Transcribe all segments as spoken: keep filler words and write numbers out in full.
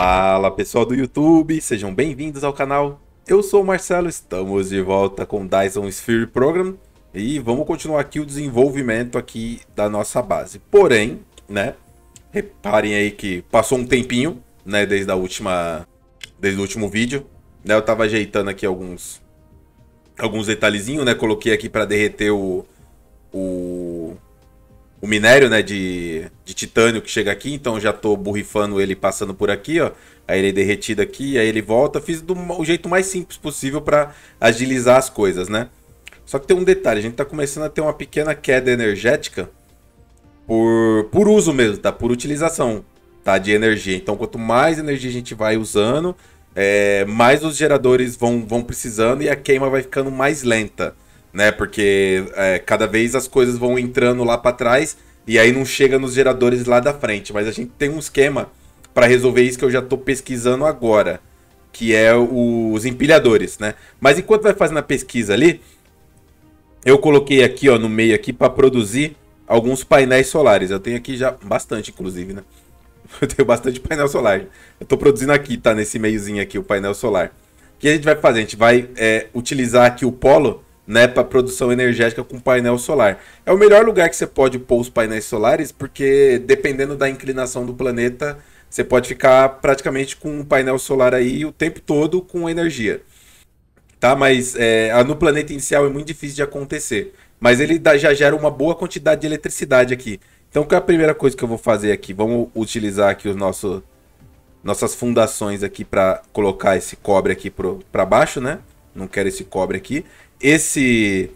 Fala pessoal do YouTube, sejam bem-vindos ao canal. Eu sou o Marcelo, estamos de volta com Dyson Sphere Program e vamos continuar aqui o desenvolvimento aqui da nossa base. Porém, né, reparem aí que passou um tempinho, né, desde a última, desde o último vídeo, né, eu tava ajeitando aqui alguns, alguns detalhezinhos, né, coloquei aqui para derreter o, o o minério, né, de, de titânio que chega aqui, então já tô borrifando ele passando por aqui, ó. Aí ele é derretido aqui, aí ele volta. Fiz do o jeito mais simples possível para agilizar as coisas, né? Só que tem um detalhe, a gente tá começando a ter uma pequena queda energética por, por uso mesmo, tá? Por utilização, tá? De energia. Então quanto mais energia a gente vai usando, é, mais os geradores vão, vão precisando e a queima vai ficando mais lenta, né? Porque é, cada vez as coisas vão entrando lá para trás e aí não chega nos geradores lá da frente. Mas a gente tem um esquema para resolver isso que eu já estou pesquisando agora, que é os empilhadores, né? Mas enquanto vai fazendo a pesquisa ali, eu coloquei aqui, ó, no meio aqui para produzir alguns painéis solares. Eu tenho aqui já bastante, inclusive, né? Eu tenho bastante painel solar. Eu estou produzindo aqui, tá? Nesse meiozinho aqui, o painel solar. O que a gente vai fazer? A gente vai é, utilizar aqui o polo, né, para produção energética com painel solar. É o melhor lugar que você pode pôr os painéis solares, porque dependendo da inclinação do planeta, você pode ficar praticamente com um painel solar aí o tempo todo com energia. Tá? Mas é, no planeta inicial é muito difícil de acontecer. Mas ele dá, já gera uma boa quantidade de eletricidade aqui. Então, qual é a primeira coisa que eu vou fazer aqui? Vamos utilizar aqui os nossos, nossas fundações aqui para colocar esse cobre aqui para baixo, né? Não quero esse cobre aqui. Esse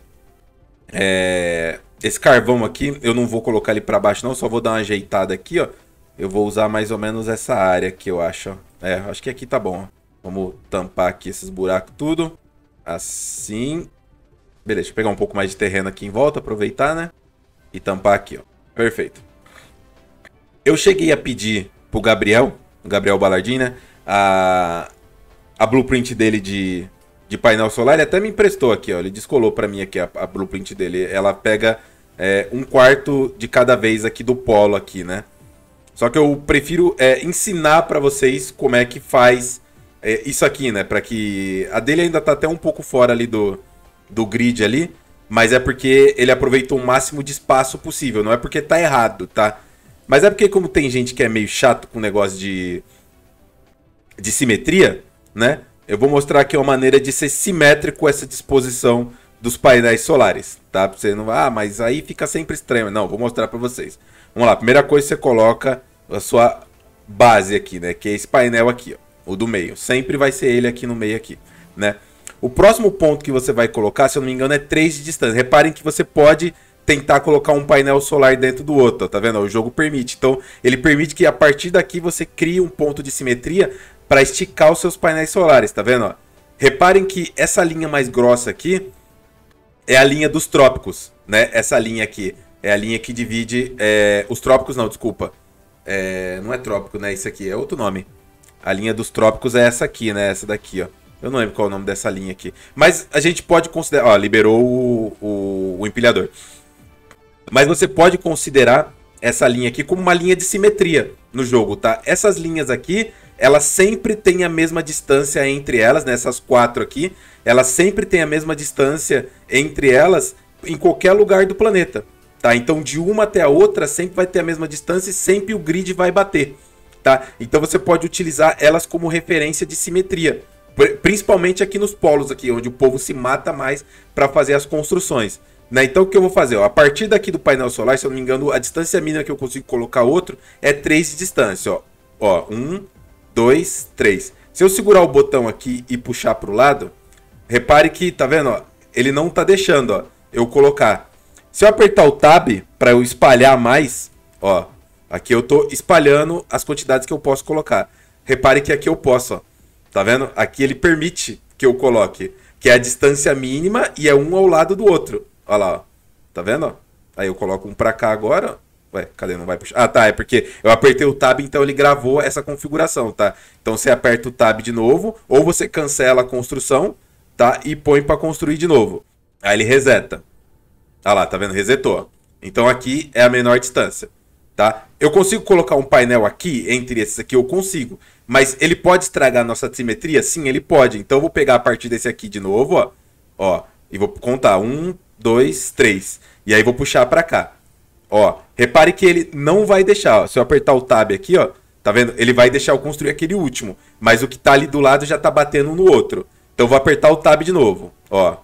é, esse carvão aqui, eu não vou colocar ele para baixo não, só vou dar uma ajeitada aqui, ó. Eu vou usar mais ou menos essa área aqui, eu acho. Ó. É, acho que aqui tá bom. Ó. Vamos tampar aqui esses buracos tudo. Assim. Beleza, deixa eu pegar um pouco mais de terreno aqui em volta, aproveitar, né? E tampar aqui, ó. Perfeito. Eu cheguei a pedir pro Gabriel, o Gabriel Ballardin, né? A, a blueprint dele de... de painel solar, ele até me emprestou aqui, ó. Ele descolou para mim aqui a, a blueprint dele. Ela pega é, um quarto de cada vez aqui do polo aqui, né? Só que eu prefiro é, ensinar para vocês como é que faz é, isso aqui, né? Para que a dele ainda tá até um pouco fora ali do, do grid ali, mas é porque ele aproveitou o máximo de espaço possível. Não é porque tá errado, tá? Mas é porque como tem gente que é meio chato com o negócio de de simetria, né? Eu vou mostrar aqui uma maneira de ser simétrico essa disposição dos painéis solares, tá? Pra você não, ah, mas aí fica sempre estranho. Não, vou mostrar para vocês. Vamos lá, primeira coisa você coloca a sua base aqui, né? Que é esse painel aqui, ó, o do meio. Sempre vai ser ele aqui no meio aqui, né? O próximo ponto que você vai colocar, se eu não me engano, é três de distância. Reparem que você pode tentar colocar um painel solar dentro do outro, ó, tá vendo? O jogo permite. Então, ele permite que a partir daqui você crie um ponto de simetria para esticar os seus painéis solares, tá vendo? Ó? Reparem que essa linha mais grossa aqui é a linha dos trópicos, né? Essa linha aqui é a linha que divide é, os trópicos, não, desculpa. É, não é trópico, né? Isso aqui é outro nome. A linha dos trópicos é essa aqui, né? Essa daqui, ó. Eu não lembro qual é o nome dessa linha aqui. Mas a gente pode considerar... Ó, liberou o, o, o empilhador. Mas você pode considerar essa linha aqui como uma linha de simetria no jogo, tá? Essas linhas aqui, elas sempre têm a mesma distância entre elas, né? Essas quatro aqui, elas sempre têm a mesma distância entre elas em qualquer lugar do planeta, tá? Então, de uma até a outra, sempre vai ter a mesma distância e sempre o grid vai bater, tá? Então, você pode utilizar elas como referência de simetria, principalmente aqui nos polos, aqui, onde o povo se mata mais para fazer as construções. Né? Então o que eu vou fazer? Ó, a partir daqui do painel solar, se eu não me engano, a distância mínima que eu consigo colocar outro é três de distância. Ó, ó um, dois, três. Se eu segurar o botão aqui e puxar para o lado, repare que, tá vendo? Ó, ele não tá deixando ó, eu colocar. Se eu apertar o Tab para eu espalhar mais, ó, aqui eu tô espalhando as quantidades que eu posso colocar. Repare que aqui eu posso, ó, tá vendo? Aqui ele permite que eu coloque, que é a distância mínima e é um ao lado do outro. Olha lá, ó. Tá vendo? Ó? Aí eu coloco um pra cá agora. Ué, cadê? Não vai puxar. Ah, tá. É porque eu apertei o Tab, então ele gravou essa configuração, tá? Então você aperta o Tab de novo, ou você cancela a construção, tá? E põe pra construir de novo. Aí ele reseta. Olha lá, tá vendo? Resetou. Então aqui é a menor distância. tá? Eu consigo colocar um painel aqui, entre esses aqui, eu consigo. Mas ele pode estragar a nossa simetria? Sim, ele pode. Então eu vou pegar a partir desse aqui de novo, ó. Ó, e vou contar. Um, dois, três. E aí vou puxar pra cá. Ó, repare que ele não vai deixar, ó. Se eu apertar o Tab aqui, ó, tá vendo? Ele vai deixar eu construir aquele último. Mas o que tá ali do lado já tá batendo um no outro. Então eu vou apertar o Tab de novo, ó.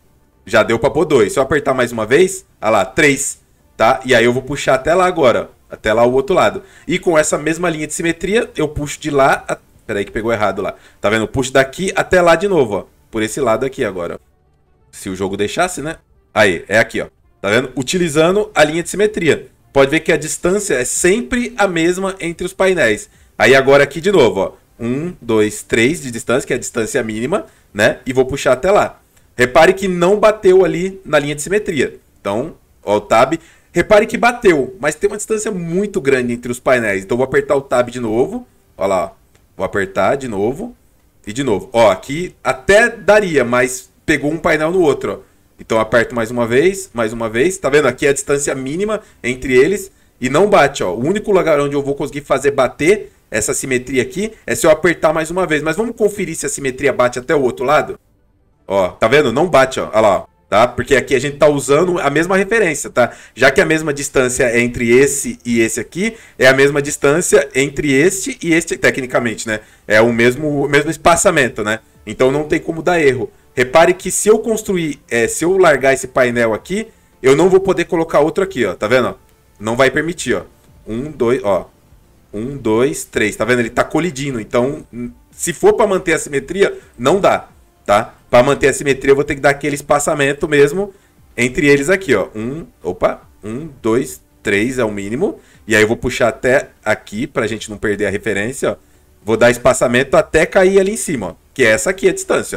Já deu pra pôr dois. Se eu apertar mais uma vez, olha lá, três, tá? E aí eu vou puxar até lá agora, ó. Até lá o outro lado. E com essa mesma linha de simetria, eu puxo de lá... A... Peraí que pegou errado lá. Tá vendo? Eu puxo daqui até lá de novo, ó. Por esse lado aqui agora. Se o jogo deixasse, né? Aí, é aqui, ó. Tá vendo? Utilizando a linha de simetria. Pode ver que a distância é sempre a mesma entre os painéis. Aí agora aqui de novo, ó. Um, dois, três de distância, que é a distância mínima, né? E vou puxar até lá. Repare que não bateu ali na linha de simetria. Então, ó, o Tab... Repare que bateu, mas tem uma distância muito grande entre os painéis. Então, eu vou apertar o Tab de novo. Ó lá, ó. Vou apertar de novo. E de novo. Ó, aqui até daria, mas pegou um painel no outro, ó. Então, eu aperto mais uma vez, mais uma vez. Tá vendo? Aqui é a distância mínima entre eles. E não bate, ó. O único lugar onde eu vou conseguir fazer bater essa simetria aqui é se eu apertar mais uma vez. Mas vamos conferir se a simetria bate até o outro lado? Ó, tá vendo? Não bate, ó. Olha lá, ó. Tá? Porque aqui a gente tá usando a mesma referência, tá? Já que a mesma distância é entre esse e esse aqui, é a mesma distância entre este e este, tecnicamente, né? É o mesmo, o mesmo espaçamento, né? Então não tem como dar erro. Repare que se eu construir, é, se eu largar esse painel aqui, eu não vou poder colocar outro aqui, ó. Tá vendo? Ó? Não vai permitir, ó. Um, dois, ó. Um, dois, três. Tá vendo? Ele tá colidindo. Então, se for para manter a simetria, não dá, tá? Para manter a simetria, eu vou ter que dar aquele espaçamento mesmo entre eles aqui, ó. Um, opa, um, dois, três é o mínimo. E aí eu vou puxar até aqui, pra gente não perder a referência, ó. Vou dar espaçamento até cair ali em cima, ó. Que é essa aqui a distância, ó.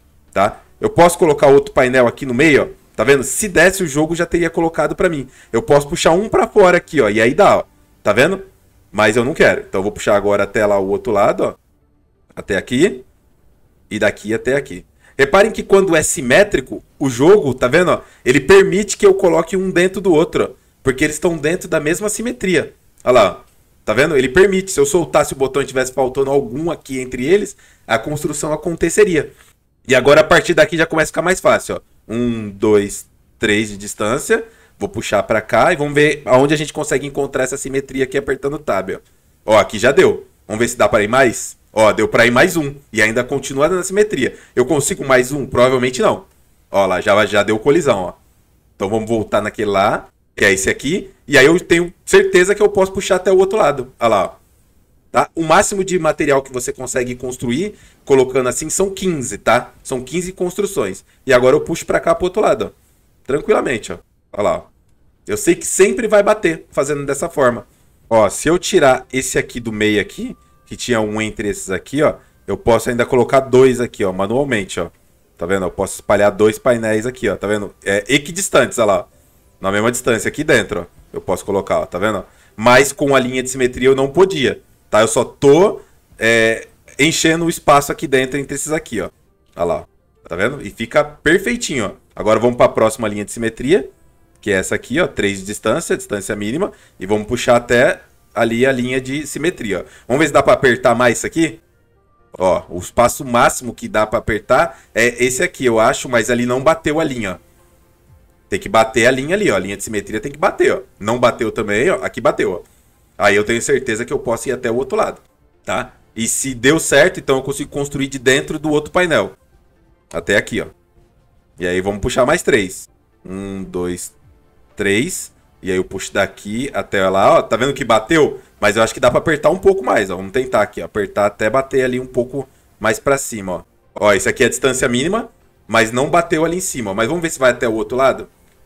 Tá? Eu posso colocar outro painel aqui no meio, ó. Tá vendo? Se desse o jogo, já teria colocado pra mim. Eu posso puxar um pra fora aqui, ó. E aí dá, ó. Tá vendo? Mas eu não quero. Então eu vou puxar agora até lá o outro lado, ó. Até aqui. E daqui até aqui. Reparem que quando é simétrico, o jogo, tá vendo? Ó, ele permite que eu coloque um dentro do outro, ó, porque eles estão dentro da mesma simetria. Olha lá, ó, tá vendo? Ele permite. Se eu soltasse o botão e tivesse faltando algum aqui entre eles, a construção aconteceria. E agora a partir daqui já começa a ficar mais fácil. Ó. Um, dois, três de distância. Vou puxar pra cá e vamos ver aonde a gente consegue encontrar essa simetria aqui apertando o Tab. Ó, ó aqui já deu. Vamos ver se dá para ir mais. Ó, deu pra ir mais um. E ainda continua na simetria. Eu consigo mais um? Provavelmente não. Ó lá, já, já deu colisão, ó. Então vamos voltar naquele lá, que é esse aqui. E aí eu tenho certeza que eu posso puxar até o outro lado. Olha lá, ó. Tá? O máximo de material que você consegue construir, colocando assim, são quinze, tá? São quinze construções. E agora eu puxo pra cá pro outro lado, ó. Tranquilamente, ó. Olha lá, ó. Eu sei que sempre vai bater fazendo dessa forma. Ó, se eu tirar esse aqui do meio aqui, que tinha um entre esses aqui, ó, eu posso ainda colocar dois aqui, ó, manualmente, ó. Tá vendo? Eu posso espalhar dois painéis aqui, ó, tá vendo? É equidistantes, olha lá, ó. Na mesma distância aqui dentro, ó. Eu posso colocar, ó, tá vendo? Mas com a linha de simetria eu não podia, tá? Eu só tô é, enchendo o espaço aqui dentro entre esses aqui, ó. Olha lá, ó. Tá vendo? E fica perfeitinho, ó. Agora vamos para a próxima linha de simetria, que é essa aqui, ó, três de distância, distância mínima, e vamos puxar até ali a linha de simetria, ó. Vamos ver se dá para apertar mais isso aqui. Ó, o espaço máximo que dá para apertar é esse aqui, eu acho, mas ali não bateu a linha, ó. Tem que bater a linha ali, ó. A linha de simetria tem que bater, ó. Não bateu também, ó. Aqui bateu, ó. Aí eu tenho certeza que eu posso ir até o outro lado, tá? E se deu certo, então eu consigo construir de dentro do outro painel. Até aqui, ó. E aí vamos puxar mais três. Um, dois, três. E aí eu puxo daqui até lá, ó. Tá vendo que bateu? Mas eu acho que dá pra apertar um pouco mais, ó. Vamos tentar aqui, ó. Apertar até bater ali um pouco mais pra cima, ó. Ó, esse aqui é a distância mínima, mas não bateu ali em cima, ó. Mas vamos ver se vai até o outro lado.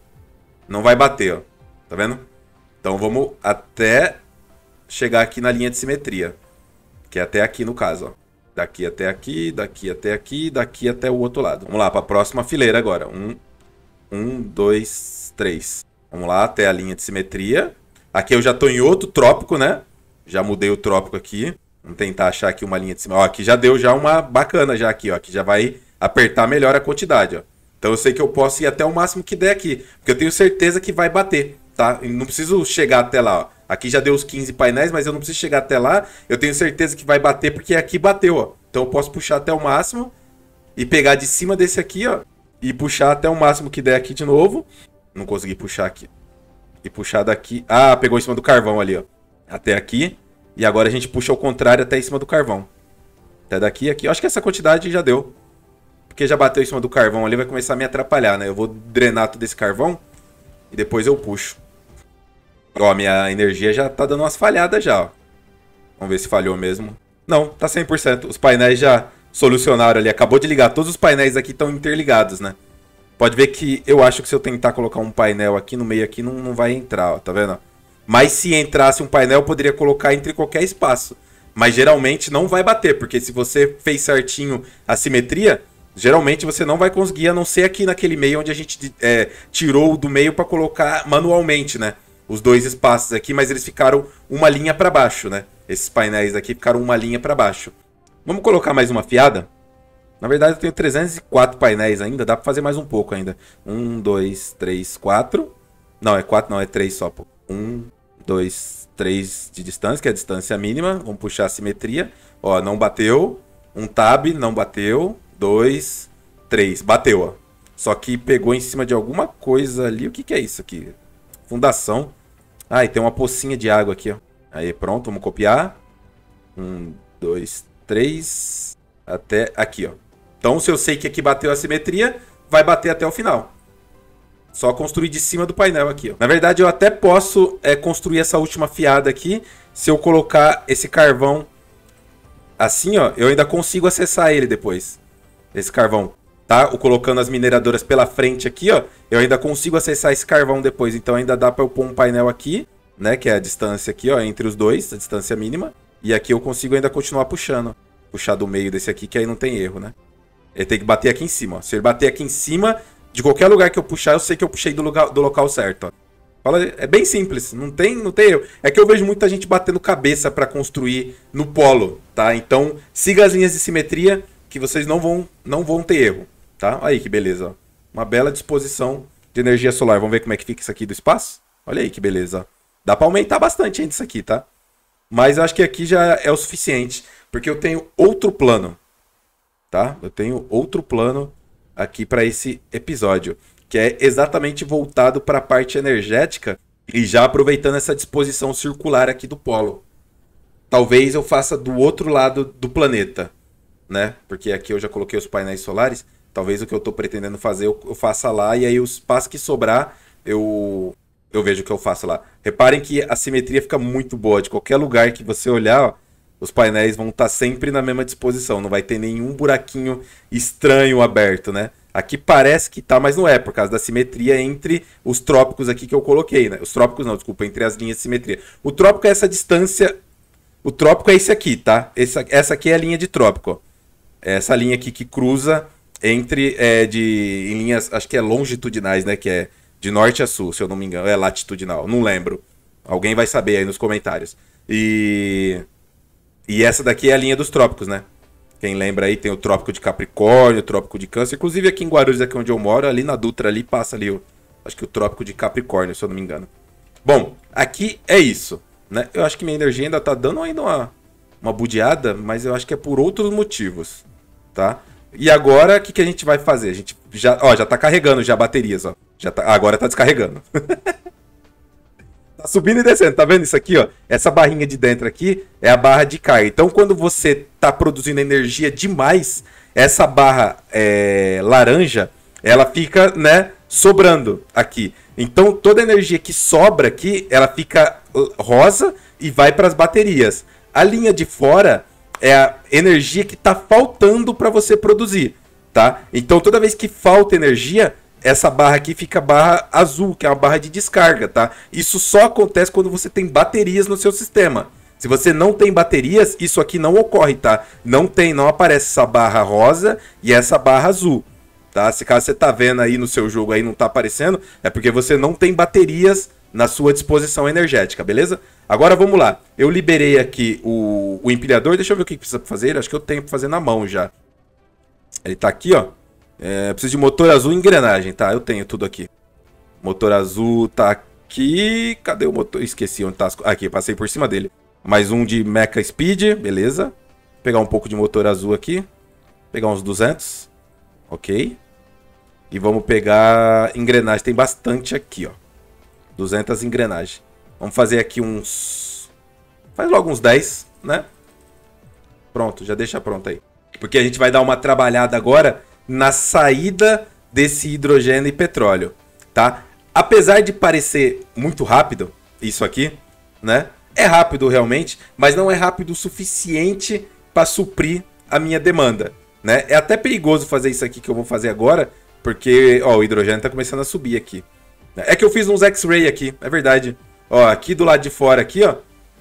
Não vai bater, ó. Tá vendo? Então vamos até chegar aqui na linha de simetria. Que é até aqui no caso, ó. Daqui até aqui, daqui até aqui, daqui até o outro lado. Vamos lá para a próxima fileira agora. Um, um, dois, três. Vamos lá até a linha de simetria. Aqui eu já estou em outro trópico, né? Já mudei o trópico aqui. Vamos tentar achar aqui uma linha de simetria. Ó, aqui já deu já uma bacana já aqui, ó. Aqui já vai apertar melhor a quantidade, ó. Então eu sei que eu posso ir até o máximo que der aqui. Porque eu tenho certeza que vai bater. tá? Eu não preciso chegar até lá, ó. Aqui já deu os quinze painéis, mas eu não preciso chegar até lá. Eu tenho certeza que vai bater porque aqui bateu, ó. Então eu posso puxar até o máximo e pegar de cima desse aqui, ó, e puxar até o máximo que der aqui de novo. Não consegui puxar aqui. E puxar daqui. Ah, pegou em cima do carvão ali, ó. Até aqui. E agora a gente puxa ao contrário até em cima do carvão. Até daqui, aqui. Eu acho que essa quantidade já deu. Porque já bateu em cima do carvão ali, vai começar a me atrapalhar, né? Eu vou drenar todo esse carvão e depois eu puxo. Ó, minha energia já tá dando umas falhadas já, ó. Vamos ver se falhou mesmo. Não, tá cem por cento. Os painéis já solucionaram ali. Acabou de ligar. Todos os painéis aqui estão interligados, né? Pode ver que eu acho que se eu tentar colocar um painel aqui no meio aqui, não, não vai entrar, ó. Tá vendo? Mas se entrasse um painel, eu poderia colocar entre qualquer espaço. Mas geralmente não vai bater, porque se você fez certinho a simetria, geralmente você não vai conseguir, a não ser aqui naquele meio onde a gente é, tirou do meio para colocar manualmente, né? Os dois espaços aqui, mas eles ficaram uma linha para baixo, né? Esses painéis aqui ficaram uma linha para baixo. Vamos colocar mais uma fiada? Na verdade eu tenho trezentos e quatro painéis ainda, dá para fazer mais um pouco ainda. um, dois, três, quatro. Não, é quatro não, é três só, pô. um, dois, três de distância, que é a distância mínima. Vamos puxar a simetria. Ó, não bateu. Um tab, não bateu. dois, três, bateu, ó. Só que pegou em cima de alguma coisa ali. O que que é isso aqui? Fundação. Ah, e tem uma pocinha de água aqui, ó. Aí, pronto, vamos copiar. Um, dois, três. Até aqui, ó. Então, se eu sei que aqui bateu a simetria, vai bater até o final. Só construir de cima do painel aqui, ó. Na verdade, eu até posso é, construir essa última fiada aqui. Se eu colocar esse carvão assim, ó, eu ainda consigo acessar ele depois. Esse carvão, tá? O colocando as mineradoras pela frente aqui, ó, eu ainda consigo acessar esse carvão depois. Então ainda dá para eu pôr um painel aqui, né, que é a distância aqui, ó, entre os dois, a distância mínima. E aqui eu consigo ainda continuar puxando, ó. Puxar do meio desse aqui, que aí não tem erro, né? Ele tem que bater aqui em cima, ó. Se ele bater aqui em cima, de qualquer lugar que eu puxar, eu sei que eu puxei do, lugar, do local certo, ó. Fala, é bem simples, não tem, não tem erro. É que eu vejo muita gente batendo cabeça para construir no polo, tá? Então, siga as linhas de simetria que vocês não vão, não vão ter erro, tá? Aí que beleza, ó. Uma bela disposição de energia solar. Vamos ver como é que fica isso aqui do espaço? Olha aí que beleza, ó. Dá para aumentar bastante ainda isso aqui, tá? Mas eu acho que aqui já é o suficiente, porque eu tenho outro plano, tá? Eu tenho outro plano aqui para esse episódio, que é exatamente voltado para a parte energética e já aproveitando essa disposição circular aqui do polo. Talvez eu faça do outro lado do planeta, né? Porque aqui eu já coloquei os painéis solares. Talvez o que eu estou pretendendo fazer eu, eu faça lá e aí os espaço que sobrar eu, eu vejo o que eu faço lá. Reparem que a simetria fica muito boa. De qualquer lugar que você olhar, ó, os painéis vão estar sempre na mesma disposição. Não vai ter nenhum buraquinho estranho aberto, né? Aqui parece que tá, mas não é, por causa da simetria entre os trópicos aqui que eu coloquei, né? Os trópicos não, desculpa, entre as linhas de simetria. O trópico é essa distância... O trópico é esse aqui, tá? Essa, essa aqui é a linha de trópico, ó. Essa linha aqui que cruza entre... É, de, em linhas, acho que é longitudinais, né? Que é de norte a sul, se eu não me engano. É latitudinal, não lembro. Alguém vai saber aí nos comentários. E... E essa daqui é a linha dos trópicos, né? Quem lembra aí, tem o Trópico de Capricórnio, o Trópico de Câncer. Inclusive aqui em Guarulhos, aqui onde eu moro, ali na Dutra, ali passa ali, o, acho que o Trópico de Capricórnio, se eu não me engano. Bom, aqui é isso, né? Eu acho que minha energia ainda tá dando ainda uma, uma budeada, mas eu acho que é por outros motivos, tá? E agora, o que, que a gente vai fazer? A gente já, ó, já tá carregando já baterias, ó. Já tá, agora tá descarregando. Tá subindo e descendo, tá vendo isso aqui, ó? Essa barrinha de dentro aqui é a barra de carga. Então, quando você tá produzindo energia demais, essa barra é, laranja, ela fica, né, sobrando aqui. Então, toda a energia que sobra aqui, ela fica rosa e vai para as baterias. A linha de fora é a energia que tá faltando para você produzir, tá? Então, toda vez que falta energia, essa barra aqui fica barra azul, que é uma barra de descarga, tá? Isso só acontece quando você tem baterias no seu sistema. Se você não tem baterias, isso aqui não ocorre, tá? Não tem, não aparece essa barra rosa e essa barra azul, tá? Se caso você tá vendo aí no seu jogo aí não tá aparecendo, é porque você não tem baterias na sua disposição energética, beleza? Agora vamos lá. Eu liberei aqui o, o empilhador. Deixa eu ver o que precisa fazer. Acho que eu tenho que fazer na mão já. Ele tá aqui, ó. É, preciso de motor azul e engrenagem, tá? Eu tenho tudo aqui. Motor azul tá aqui. Cadê o motor? Esqueci onde tá as... Aqui, passei por cima dele. Mais um de Mecha Speed, beleza. Vou pegar um pouco de motor azul aqui. Pegar uns duzentos. Ok. E vamos pegar engrenagem. Tem bastante aqui, ó. duzentas engrenagens. Vamos fazer aqui uns... Faz logo uns dez, né? Pronto, já deixa pronto aí. Porque a gente vai dar uma trabalhada agora na saída desse hidrogênio e petróleo, tá? Apesar de parecer muito rápido, isso aqui, né? É rápido realmente, mas não é rápido o suficiente para suprir a minha demanda, né? É até perigoso fazer isso aqui que eu vou fazer agora, porque, ó, o hidrogênio tá começando a subir aqui. É que eu fiz uns X-ray aqui, é verdade. Ó, aqui do lado de fora aqui, ó.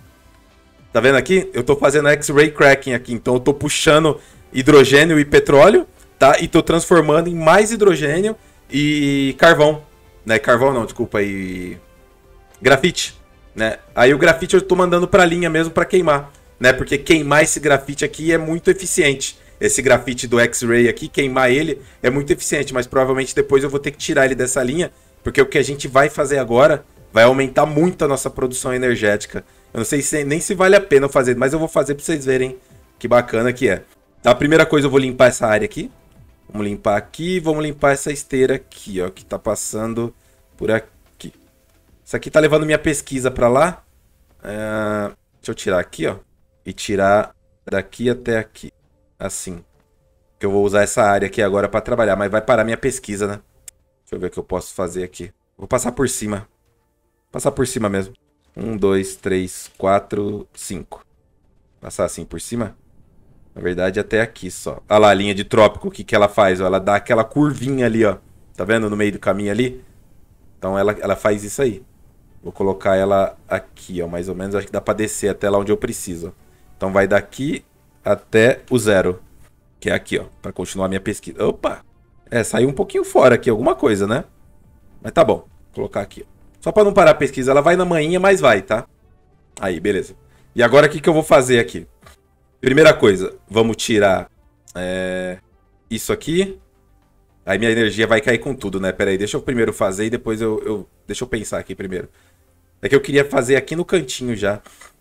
Tá vendo aqui? Eu tô fazendo X-ray cracking aqui, então eu tô puxando hidrogênio e petróleo, tá? E tô transformando em mais hidrogênio e carvão, né? Carvão não, desculpa aí. Grafite, né? Aí o grafite eu tô mandando pra linha mesmo pra queimar, né? Porque queimar esse grafite aqui é muito eficiente. Esse grafite do X-ray aqui, queimar ele é muito eficiente, mas provavelmente depois eu vou ter que tirar ele dessa linha, porque o que a gente vai fazer agora vai aumentar muito a nossa produção energética. Eu não sei se, nem se vale a pena fazer, mas eu vou fazer pra vocês verem que bacana que é. Tá, a primeira coisa eu vou limpar essa área aqui. Vamos limpar aqui, vamos limpar essa esteira aqui, ó, que tá passando por aqui. Isso aqui tá levando minha pesquisa pra lá. É... Deixa eu tirar aqui, ó. E tirar daqui até aqui. Assim. Que eu vou usar essa área aqui agora pra trabalhar, mas vai parar minha pesquisa, né? Deixa eu ver o que eu posso fazer aqui. Vou passar por cima. Passar por cima mesmo. Um, dois, três, quatro, cinco. Passar assim por cima. Na verdade, até aqui só. Olha lá a linha de trópico, o que, que ela faz? Ela dá aquela curvinha ali, ó. Tá vendo? No meio do caminho ali. Então ela, ela faz isso aí. Vou colocar ela aqui, ó. Mais ou menos, acho que dá pra descer até lá onde eu preciso. Então vai daqui até o zero. Que é aqui, ó. Pra continuar a minha pesquisa. Opa! É, saiu um pouquinho fora aqui, alguma coisa, né? Mas tá bom. Vou colocar aqui, ó. Só pra não parar a pesquisa, ela vai na manhinha, mas vai, tá? Aí, beleza. E agora o que, que eu vou fazer aqui? Primeira coisa, vamos tirar é, isso aqui. Aí minha energia vai cair com tudo, né? Pera aí, deixa eu primeiro fazer e depois eu, eu... Deixa eu pensar aqui primeiro. É que eu queria fazer aqui no cantinho já.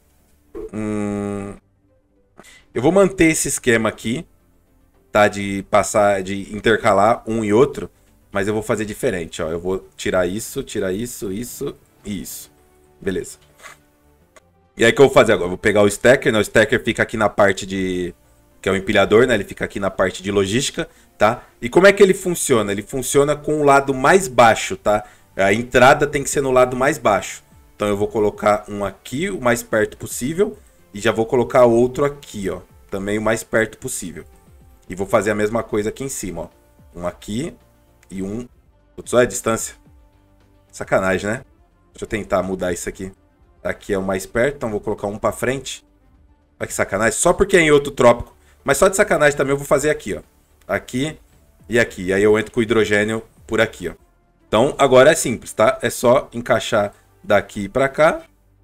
Hum... Eu vou manter esse esquema aqui, tá? De passar, de intercalar um e outro. Mas eu vou fazer diferente, ó. Eu vou tirar isso, tirar isso, isso e isso. Beleza. E aí o que eu vou fazer agora? Eu vou pegar o stacker, né? O stacker fica aqui na parte de... Que é o empilhador, né? Ele fica aqui na parte de logística, tá? E como é que ele funciona? Ele funciona com o lado mais baixo, tá? A entrada tem que ser no lado mais baixo. Então eu vou colocar um aqui, o mais perto possível. E já vou colocar outro aqui, ó. Também o mais perto possível. E vou fazer a mesma coisa aqui em cima, ó. Um aqui e um... Putz, olha a distância. Sacanagem, né? Deixa eu tentar mudar isso aqui. Aqui é o mais perto, então vou colocar um pra frente. Olha que sacanagem. Só porque é em outro trópico. Mas só de sacanagem também eu vou fazer aqui, ó. Aqui e aqui. E aí eu entro com o hidrogênio por aqui, ó. Então agora é simples, tá? É só encaixar daqui pra cá.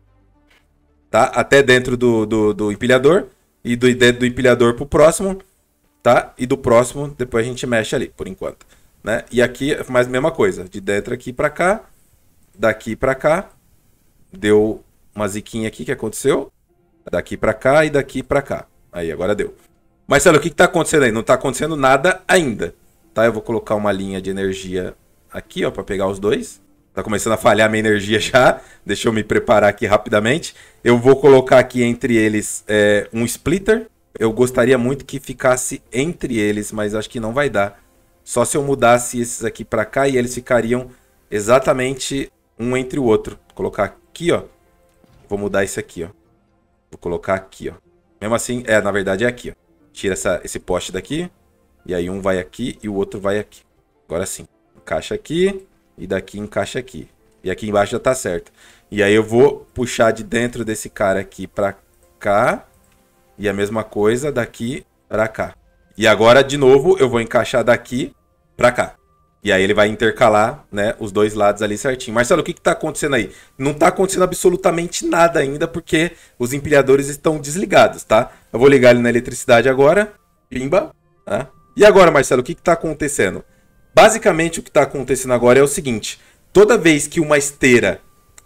Tá? Até dentro do, do, do empilhador. E do, dentro do empilhador pro próximo. Tá? E do próximo depois a gente mexe ali, por enquanto. Né? E aqui é mais a mesma coisa. De dentro aqui pra cá. Daqui pra cá. Deu uma ziquinha aqui que aconteceu. Daqui pra cá e daqui pra cá. Aí, agora deu. Marcelo, o que que tá acontecendo aí? Não tá acontecendo nada ainda. Tá? Eu vou colocar uma linha de energia aqui, ó, pra pegar os dois. Tá começando a falhar a minha energia já. Deixa eu me preparar aqui rapidamente. Eu vou colocar aqui entre eles é, um splitter. Eu gostaria muito que ficasse entre eles, mas acho que não vai dar. Só se eu mudasse esses aqui pra cá e eles ficariam exatamente um entre o outro. Vou colocar aqui, ó. Vou mudar esse aqui, ó. Vou colocar aqui, ó. Mesmo assim, é, na verdade é aqui, ó. Tira essa, esse poste daqui. E aí um vai aqui e o outro vai aqui. Agora sim. Encaixa aqui. E daqui encaixa aqui. E aqui embaixo já tá certo. E aí eu vou puxar de dentro desse cara aqui pra cá. E a mesma coisa daqui pra cá. E agora, de novo, eu vou encaixar daqui pra cá. E aí ele vai intercalar, né, os dois lados ali certinho. Marcelo, o que que tá acontecendo aí? Não tá acontecendo absolutamente nada ainda, porque os empilhadores estão desligados, tá? Eu vou ligar ele na eletricidade agora. Pimba. Tá? E agora, Marcelo, o que que tá acontecendo? Basicamente, o que tá acontecendo agora é o seguinte. Toda vez que uma esteira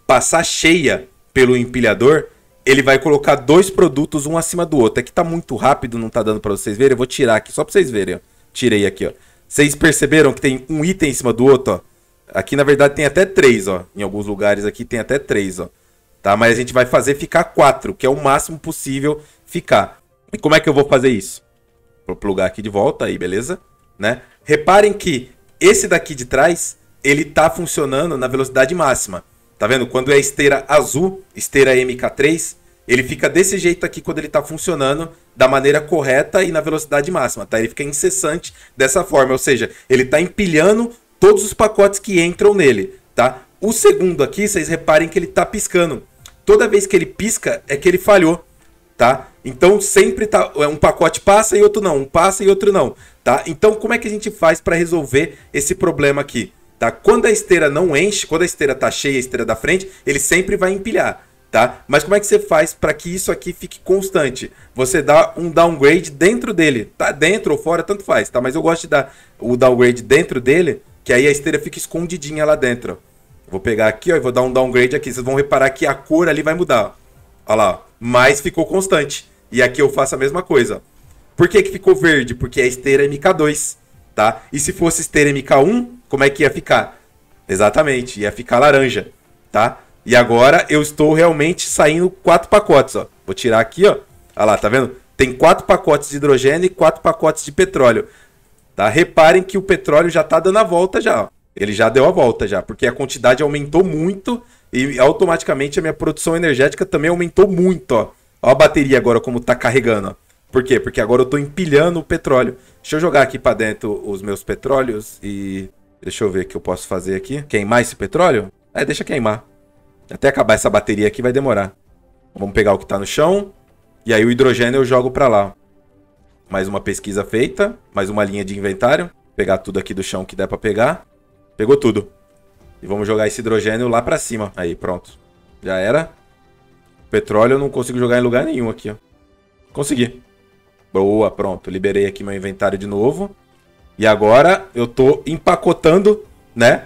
passar cheia pelo empilhador, ele vai colocar dois produtos um acima do outro. Aqui tá muito rápido, não tá dando pra vocês verem. Eu vou tirar aqui só pra vocês verem, ó. Tirei aqui, ó. Vocês perceberam que tem um item em cima do outro, ó? Aqui, na verdade, tem até três, ó. Em alguns lugares aqui tem até três, ó. Tá? Mas a gente vai fazer ficar quatro, que é o máximo possível ficar. E como é que eu vou fazer isso? Vou plugar aqui de volta, aí, beleza? Né? Reparem que esse daqui de trás, ele tá funcionando na velocidade máxima. Tá vendo? Quando é esteira azul, esteira M K três, ele fica desse jeito aqui quando ele tá funcionando da maneira correta e na velocidade máxima, tá? Ele fica incessante dessa forma, ou seja, ele tá empilhando todos os pacotes que entram nele, tá? O segundo aqui, vocês reparem que ele tá piscando. Toda vez que ele pisca, é que ele falhou, tá? Então sempre tá, um pacote passa e outro não, um passa e outro não, tá? Então como é que a gente faz para resolver esse problema aqui? Tá? Quando a esteira não enche, quando a esteira tá cheia, a esteira da frente, ele sempre vai empilhar, tá? Mas como é que você faz para que isso aqui fique constante? Você dá um downgrade dentro dele, tá? Dentro ou fora, tanto faz, tá? Mas eu gosto de dar o downgrade dentro dele, que aí a esteira fica escondidinha lá dentro. Vou pegar aqui, ó, e vou dar um downgrade aqui. Vocês vão reparar que a cor ali vai mudar, ó. Olha lá, ó. Mas ficou constante. E aqui eu faço a mesma coisa, ó. Por que que ficou verde? Porque é esteira M K dois, tá? E se fosse esteira M K um, como é que ia ficar? Exatamente, ia ficar laranja, tá? E agora eu estou realmente saindo quatro pacotes, ó. Vou tirar aqui, ó. Olha lá, tá vendo? Tem quatro pacotes de hidrogênio e quatro pacotes de petróleo, tá? Reparem que o petróleo já tá dando a volta já, ó. Ele já deu a volta já, porque a quantidade aumentou muito e automaticamente a minha produção energética também aumentou muito, ó. Ó a bateria agora como tá carregando, ó. Por quê? Porque agora eu tô empilhando o petróleo. Deixa eu jogar aqui para dentro os meus petróleos e... Deixa eu ver o que eu posso fazer aqui. Queimar esse petróleo? É, deixa queimar. Até acabar essa bateria aqui vai demorar. Vamos pegar o que tá no chão. E aí o hidrogênio eu jogo para lá. Mais uma pesquisa feita. Mais uma linha de inventário. Pegar tudo aqui do chão que der para pegar. Pegou tudo. E vamos jogar esse hidrogênio lá para cima. Aí, pronto. Já era. Petróleo eu não consigo jogar em lugar nenhum aqui, ó. Consegui. Boa, pronto. Liberei aqui meu inventário de novo. E agora eu tô empacotando, né?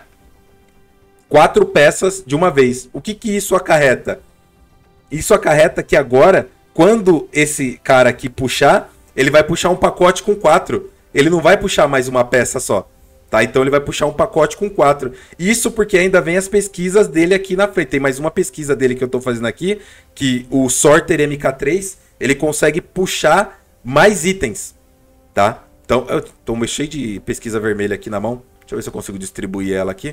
Quatro peças de uma vez. O que que isso acarreta? Isso acarreta que agora, quando esse cara aqui puxar, ele vai puxar um pacote com quatro. Ele não vai puxar mais uma peça só, tá? Então ele vai puxar um pacote com quatro. Isso porque ainda vem as pesquisas dele aqui na frente. Tem mais uma pesquisa dele que eu tô fazendo aqui, que o Sorter M K três, ele consegue puxar mais itens, tá? Então, eu tô cheio de pesquisa vermelha aqui na mão. Deixa eu ver se eu consigo distribuir ela aqui.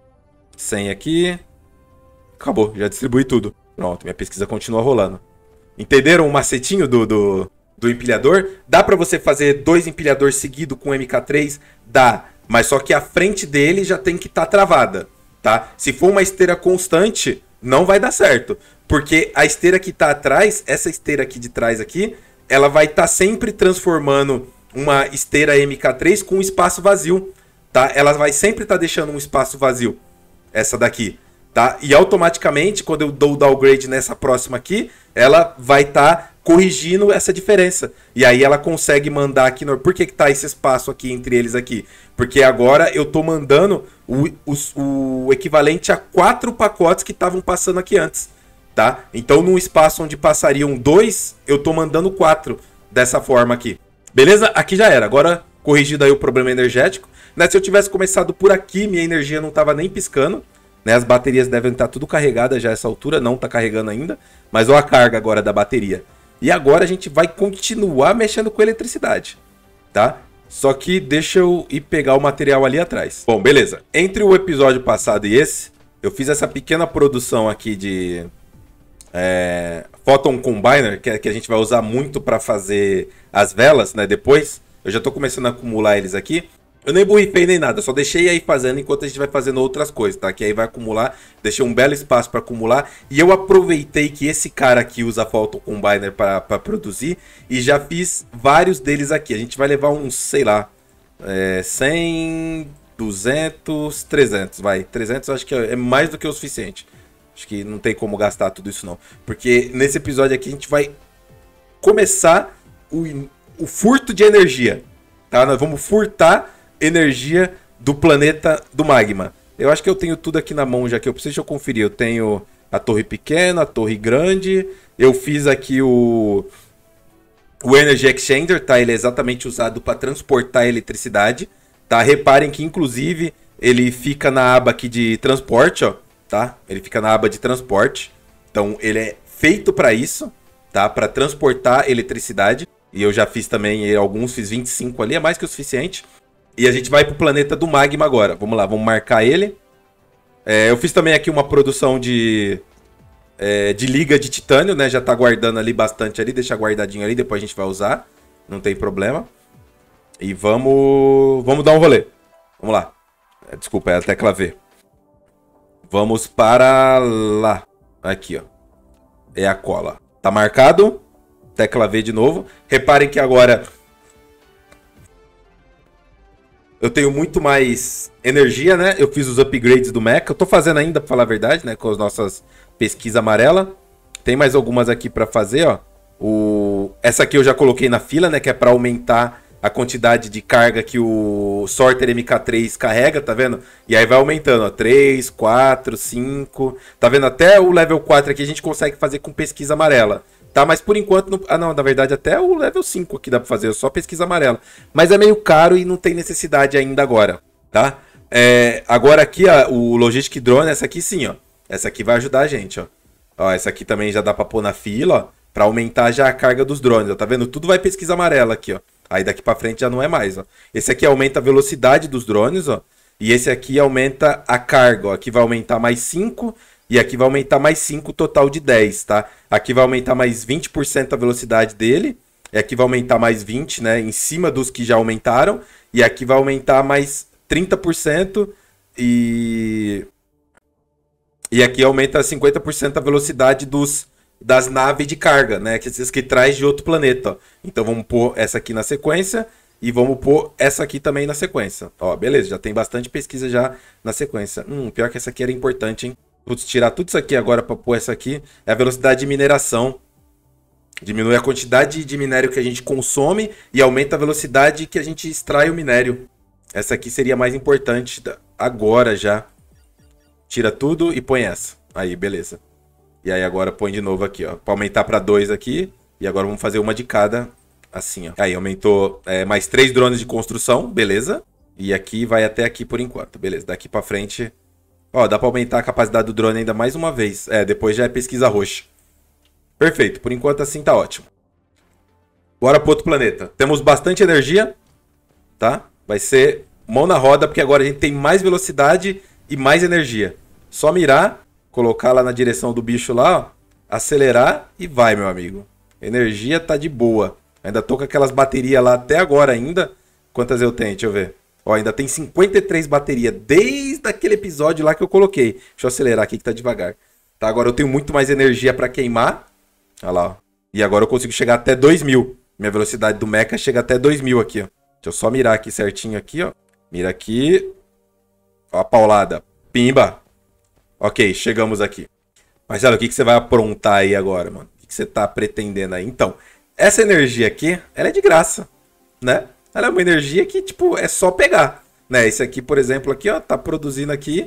cem aqui. Acabou, já distribuí tudo. Pronto, minha pesquisa continua rolando. Entenderam o macetinho do, do, do empilhador? Dá pra você fazer dois empilhadores seguidos com M K três? Dá. Mas só que a frente dele já tem que estar travada, tá? Se for uma esteira constante, não vai dar certo. Porque a esteira que tá atrás, essa esteira aqui de trás aqui, ela vai estar sempre transformando uma esteira M K três com um espaço vazio, tá? Ela vai sempre estar deixando um espaço vazio, essa daqui, tá? E automaticamente, quando eu dou o downgrade nessa próxima aqui, ela vai estar corrigindo essa diferença. E aí ela consegue mandar aqui... No... Por que que tá esse espaço aqui entre eles aqui? Porque agora eu tô mandando o, o, o equivalente a quatro pacotes que estavam passando aqui antes, tá? Então, num espaço onde passariam dois, eu tô mandando quatro dessa forma aqui. Beleza? Aqui já era. Agora, corrigido aí o problema energético. Né? Se eu tivesse começado por aqui, minha energia não estava nem piscando. Né? As baterias devem estar tudo carregadas já a essa altura. Não está carregando ainda. Mas olha a carga agora da bateria. E agora a gente vai continuar mexendo com eletricidade. Tá? Só que deixa eu ir pegar o material ali atrás. Bom, beleza. Entre o episódio passado e esse, eu fiz essa pequena produção aqui de... É, Photon Combiner, que, é, que a gente vai usar muito para fazer as velas, né? Depois, eu já estou começando a acumular eles aqui. Eu nem borrifei nem nada, só deixei aí fazendo enquanto a gente vai fazendo outras coisas, tá? Que aí vai acumular, deixei um belo espaço para acumular. E eu aproveitei que esse cara aqui usa Photon Combiner para produzir e já fiz vários deles aqui. A gente vai levar uns, sei lá, é, cem, duzentos, trezentos, vai. trezentos eu acho que é mais do que o suficiente. Acho que não tem como gastar tudo isso não. Porque nesse episódio aqui a gente vai começar o, o furto de energia. Tá? Nós vamos furtar energia do planeta do magma. Eu acho que eu tenho tudo aqui na mão já que eu preciso. Deixa eu conferir. Eu tenho A torre pequena, a torre grande. Eu fiz aqui o... O Energy Exchanger, tá? Ele é exatamente usado para transportar eletricidade, tá? Reparem que, inclusive, ele fica na aba aqui de transporte, ó, tá? Ele fica na aba de transporte. Então, ele é feito para isso, tá? Para transportar eletricidade. E eu já fiz também alguns, fiz vinte e cinco ali, é mais que o suficiente. E a gente vai pro planeta do Magma agora. Vamos lá, vamos marcar ele. É, eu fiz também aqui uma produção de... É, de liga de titânio, né? Já tá guardando ali bastante ali. Deixa guardadinho ali, depois a gente vai usar. Não tem problema. E vamos... Vamos dar um rolê. Vamos lá. Desculpa, é a tecla V. Vamos para lá. Aqui, ó. É a cola. Tá marcado. Tecla V de novo. Reparem que agora... eu tenho muito mais energia, né? Eu fiz os upgrades do mecha. Eu tô fazendo ainda, pra falar a verdade, né? Com as nossas pesquisas amarelas. Tem mais algumas aqui pra fazer, ó. O... Essa aqui eu já coloquei na fila, né? Que é pra aumentar a quantidade de carga que o Sorter M K três carrega, tá vendo? E aí vai aumentando, ó. três, quatro, cinco... Tá vendo? Até o level quatro aqui a gente consegue fazer com pesquisa amarela. Tá, mas por enquanto... Não... Ah, não, na verdade até o level cinco aqui dá pra fazer, só pesquisa amarela. Mas é meio caro e não tem necessidade ainda agora, tá? É... Agora aqui, ó, o Logistic Drone, essa aqui sim, ó. Essa aqui vai ajudar a gente, ó. Ó, essa aqui também já dá pra pôr na fila, ó. Pra aumentar já a carga dos drones, ó. Tá vendo? Tudo vai pesquisa amarela aqui, ó. Aí daqui pra frente já não é mais, ó. Esse aqui aumenta a velocidade dos drones, ó. E esse aqui aumenta a carga, ó. Aqui vai aumentar mais cinco... E aqui vai aumentar mais cinco, total de dez, tá? Aqui vai aumentar mais vinte por cento a velocidade dele. E aqui vai aumentar mais vinte, né? Em cima dos que já aumentaram. E aqui vai aumentar mais trinta por cento. E... E aqui aumenta cinquenta por cento a velocidade dos, das naves de carga, né? Que esses que traz de outro planeta, ó. Então vamos pôr essa aqui na sequência. E vamos pôr essa aqui também na sequência. Ó, beleza, já tem bastante pesquisa já na sequência. Hum, pior que essa aqui era importante, hein? Vou tirar tudo isso aqui agora para pôr essa aqui. É a velocidade de mineração. Diminui a quantidade de minério que a gente consome e aumenta a velocidade que a gente extrai o minério. Essa aqui seria mais importante agora já. Tira tudo e põe essa. Aí, beleza. E aí agora põe de novo aqui, ó. Para aumentar para dois aqui. E agora vamos fazer uma de cada. Assim, ó. Aí aumentou é, mais três drones de construção. Beleza. E aqui vai até aqui por enquanto. Beleza. Daqui para frente... Ó, dá pra aumentar a capacidade do drone ainda mais uma vez. É, depois já é pesquisa roxa. Perfeito, por enquanto assim tá ótimo. Bora pro outro planeta. Temos bastante energia, tá? Vai ser mão na roda, porque agora a gente tem mais velocidade e mais energia. Só mirar, colocar lá na direção do bicho lá, ó, acelerar e vai, meu amigo. Energia tá de boa. Ainda tô com aquelas baterias lá até agora ainda. Quantas eu tenho? Deixa eu ver. Ó, ainda tem cinquenta e três baterias desde aquele episódio lá que eu coloquei. Deixa eu acelerar aqui que tá devagar. Tá, agora eu tenho muito mais energia pra queimar. Olha lá, ó. E agora eu consigo chegar até dois mil. Minha velocidade do mecha chega até dois mil aqui, ó. Deixa eu só mirar aqui certinho aqui, ó. Mira aqui. Ó a paulada. Pimba. Ok, chegamos aqui. Marcelo, o que, que você vai aprontar aí agora, mano? O que, que você tá pretendendo aí? Então, essa energia aqui, ela é de graça, né? Ela é uma energia que, tipo, é só pegar, né? Esse aqui, por exemplo, aqui, ó, tá produzindo aqui,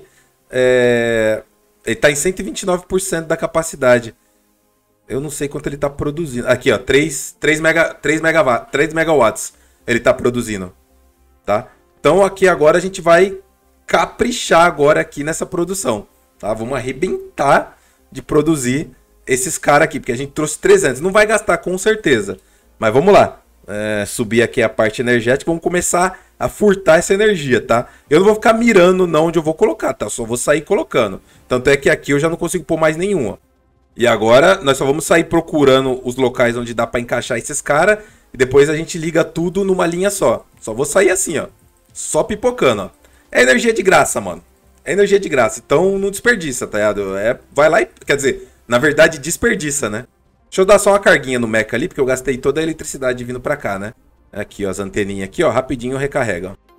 é... ele tá em cento e vinte e nove por cento da capacidade. Eu não sei quanto ele tá produzindo. Aqui, ó, três, três, mega, três, megawatts, três megawatts ele tá produzindo, tá? Então, aqui agora a gente vai caprichar agora aqui nessa produção, tá? Vamos arrebentar de produzir esses caras aqui, porque a gente trouxe trezentos. Não vai gastar, com certeza, mas vamos lá. É, subir aqui a parte energética, vamos começar a furtar essa energia, tá? Eu não vou ficar mirando não onde eu vou colocar, tá? Eu só vou sair colocando. Tanto é que aqui eu já não consigo pôr mais nenhum, ó. E agora nós só vamos sair procurando os locais onde dá pra encaixar esses caras. E depois a gente liga tudo numa linha só. Só vou sair assim, ó. Só pipocando, ó. É energia de graça, mano. É energia de graça. Então não desperdiça, tá ligado? É, vai lá e... Quer dizer, na verdade desperdiça, né? Deixa eu dar só uma carguinha no mecha ali, porque eu gastei toda a eletricidade vindo pra cá, né? Aqui, ó, as anteninhas aqui, ó, rapidinho recarrega, ó.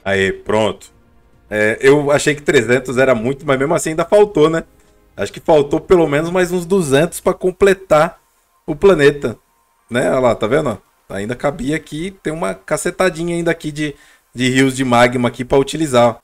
Aí, pronto. É, eu achei que trezentos era muito, mas mesmo assim ainda faltou, né? Acho que faltou pelo menos mais uns duzentos para completar o planeta. Né? Olha lá, tá vendo? Ainda cabia aqui, tem uma cacetadinha ainda aqui de, de rios de magma aqui para utilizar.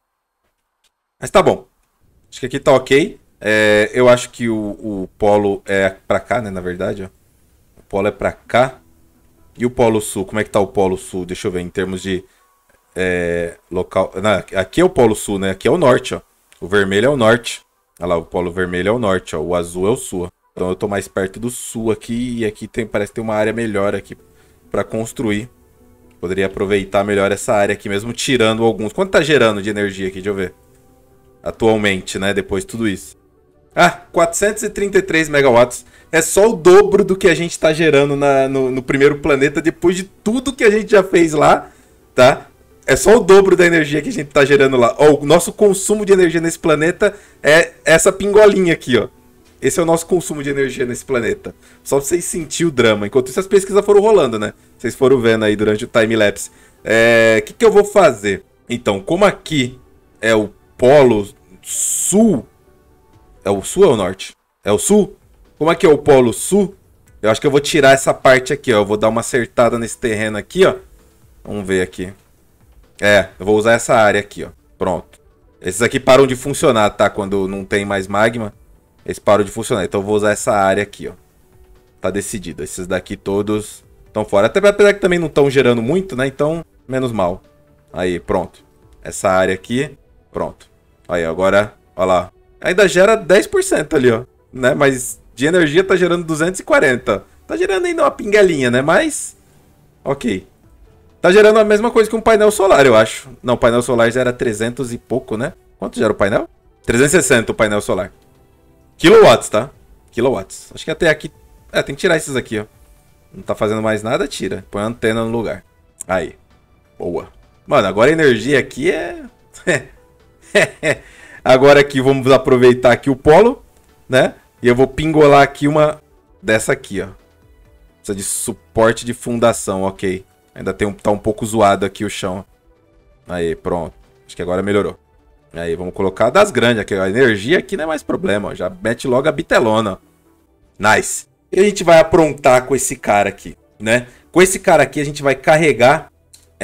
Mas tá bom. Acho que aqui tá ok. É, eu acho que o, o polo é pra cá, né? Na verdade, ó. O polo é pra cá. E o polo sul? Como é que tá o polo sul? Deixa eu ver, em termos de é, local... Não, aqui é o polo sul, né? Aqui é o norte, ó. O vermelho é o norte. Olha lá, o polo vermelho é o norte, ó. O azul é o sul. Ó. Então eu tô mais perto do sul aqui. E aqui tem, parece que tem uma área melhor aqui pra construir. Poderia aproveitar melhor essa área aqui, mesmo tirando alguns. Quanto tá gerando de energia aqui? Deixa eu ver. Atualmente, né? Depois de tudo isso. Ah, quatrocentos e trinta e três megawatts. É só o dobro do que a gente tá gerando na, no, no primeiro planeta, depois de tudo que a gente já fez lá, tá? É só o dobro da energia que a gente tá gerando lá. Ó, o nosso consumo de energia nesse planeta é essa pingolinha aqui, ó. Esse é o nosso consumo de energia nesse planeta. Só pra vocês sentirem o drama. Enquanto isso, as pesquisas foram rolando, né? Vocês foram vendo aí durante o time-lapse. É... O que, que eu vou fazer? Então, como aqui é o polo sul... É o sul ou é o norte? É o sul? Como aqui é o polo sul, eu acho que eu vou tirar essa parte aqui, ó. Eu vou dar uma acertada nesse terreno aqui, ó. Vamos ver aqui. É, eu vou usar essa área aqui, ó. Pronto. Esses aqui param de funcionar, tá? Quando não tem mais magma, eles param de funcionar. Então eu vou usar essa área aqui, ó. Tá decidido. Esses daqui todos estão fora. Até apesar que também não estão gerando muito, né? Então, menos mal. Aí, pronto. Essa área aqui, pronto. Aí, agora, ó lá. Ainda gera dez por cento ali, ó. Né? Mas de energia tá gerando duzentos e quarenta. Tá gerando ainda uma pinguelinha, né? Mas, ok. Tá gerando a mesma coisa que um painel solar, eu acho. Não, o painel solar já era trezentos e pouco, né? Quanto gera o painel? trezentos e sessenta o painel solar. Kilowatts, tá? Kilowatts. Acho que até aqui... É, tem que tirar esses aqui, ó. Não tá fazendo mais nada, tira. Põe a antena no lugar. Aí. Boa. Mano, agora a energia aqui é... Agora aqui vamos aproveitar aqui o polo, né? E eu vou pingolar aqui uma dessa aqui, ó. Precisa de suporte de fundação, ok. Ainda tem um, tá um pouco zoado aqui o chão. Aí, pronto. Acho que agora melhorou. Aí, vamos colocar das grandes aqui. A energia aqui não é mais problema, ó. Já mete logo a bitelona. Nice. E a gente vai aprontar com esse cara aqui, né? Com esse cara aqui a gente vai carregar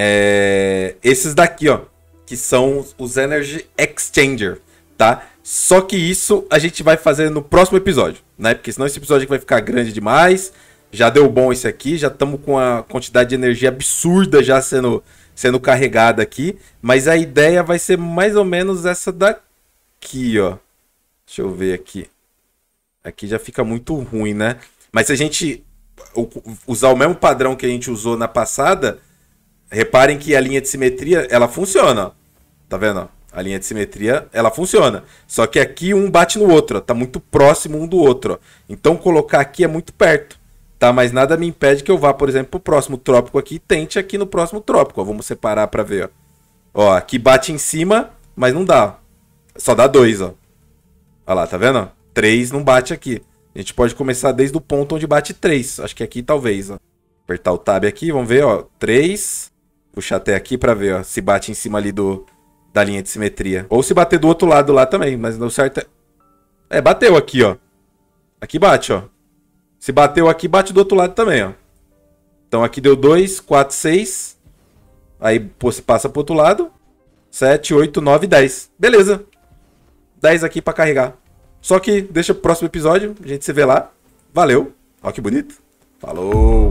é, esses daqui, ó. Que são os Energy Exchanger, tá? Só que isso a gente vai fazer no próximo episódio, né? Porque senão esse episódio aqui vai ficar grande demais. Já deu bom esse aqui, já estamos com a quantidade de energia absurda já sendo, sendo carregada aqui. Mas a ideia vai ser mais ou menos essa daqui, ó. Deixa eu ver aqui. Aqui já fica muito ruim, né? Mas se a gente usar o mesmo padrão que a gente usou na passada, reparem que a linha de simetria, ela funciona, ó. Tá vendo? A linha de simetria, ela funciona. Só que aqui um bate no outro, ó. Tá muito próximo um do outro, ó. Então colocar aqui é muito perto, tá? Mas nada me impede que eu vá, por exemplo, pro próximo trópico aqui e tente aqui no próximo trópico, ó. Vamos separar pra ver, ó. Ó, aqui bate em cima, mas não dá. Só dá dois, ó. Olha lá, tá vendo? três não bate aqui. A gente pode começar desde o ponto onde bate três. Acho que aqui talvez, ó. Apertar o tab aqui, vamos ver, ó. três. Puxar até aqui pra ver, ó. Se bate em cima ali do... da linha de simetria. Ou se bater do outro lado lá também, mas não certo. É, bateu aqui, ó. Aqui bate, ó. Se bateu aqui, bate do outro lado também, ó. Então aqui deu dois, quatro, seis. Aí pô, você passa pro outro lado. sete, oito, nove, dez. Beleza. dez aqui pra carregar. Só que deixa pro próximo episódio. A gente se vê lá. Valeu. Ó que bonito. Falou.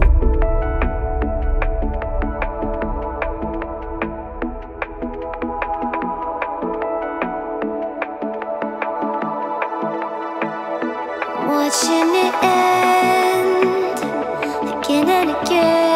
Watching it end again and again.